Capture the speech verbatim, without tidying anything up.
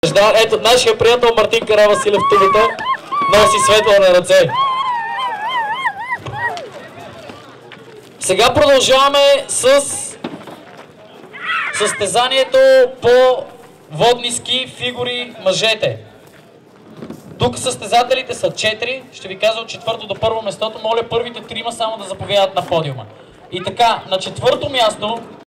Да, ето, нашия приятел Мартин Каравасилев тубата носи светла на ръце. Сега продължаваме с състезанието по водни ски фигури мъжете. Тук състезателите са четири. Ще ви казвам от четвърто до първо местото. Моля първите трима само да заповядат на подиума. И така, на четвърто място